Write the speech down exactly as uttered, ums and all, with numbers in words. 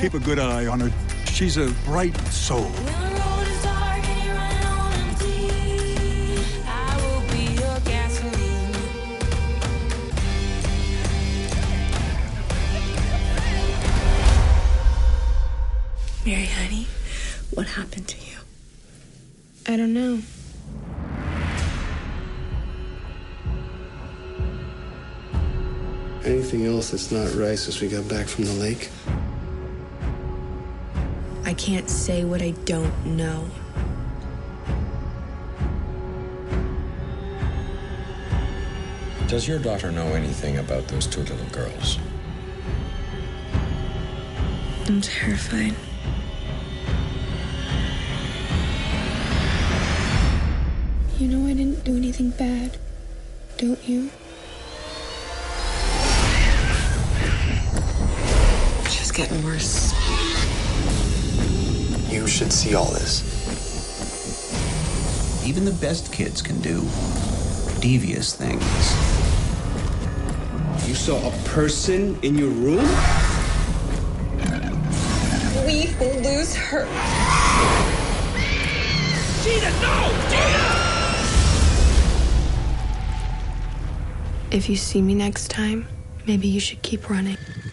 keep a good eye on her. She's a bright soul. Mary, honey, what happened to you? I don't know. Anything else that's not right since we got back from the lake? I can't say what I don't know. Does your daughter know anything about those two little girls? I'm terrified. You know I didn't do anything bad, don't you? It's just getting worse. You should see all this. Even the best kids can do devious things. You saw a person in your room? We will lose her. Gina, no! Gina! If you see me next time, maybe you should keep running.